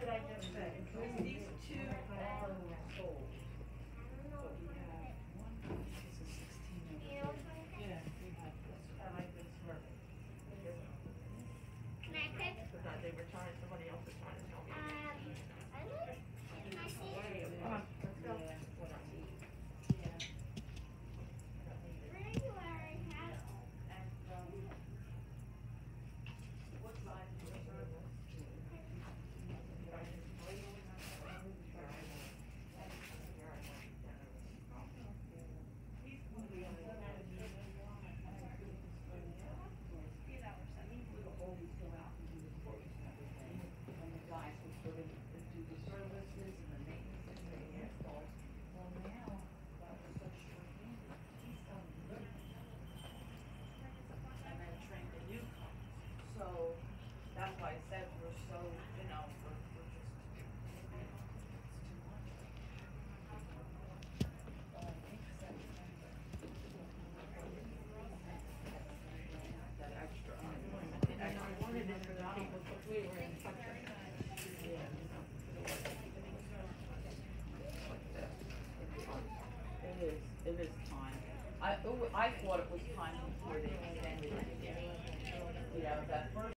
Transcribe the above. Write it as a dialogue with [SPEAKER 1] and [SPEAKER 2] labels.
[SPEAKER 1] did I just say?
[SPEAKER 2] Because these two are sold. But we have one, this is 16 over here.
[SPEAKER 1] Yeah, we have this. I like this version.
[SPEAKER 3] Can I pick?
[SPEAKER 4] Because they were trying, somebody else was trying to tell me.
[SPEAKER 3] I like. Can I see?
[SPEAKER 1] Come on, let's go.
[SPEAKER 2] Yeah.
[SPEAKER 4] What I need.
[SPEAKER 1] Yeah.
[SPEAKER 3] Where are you wearing hat?
[SPEAKER 1] And, what size is your service? Always go out and do the quotes and everything, and the guys would go in and do the services and the maintenance and the installs. Well, now, that was so short-handed, he's done good. And then trained the newcomers. So, that's why I said we're so, you know, we're just, it's too much.
[SPEAKER 2] That extra.
[SPEAKER 4] I wanted it for the people, because we were in such a.
[SPEAKER 2] Yeah. It is time. I thought it was time before they extended it again. You know, that first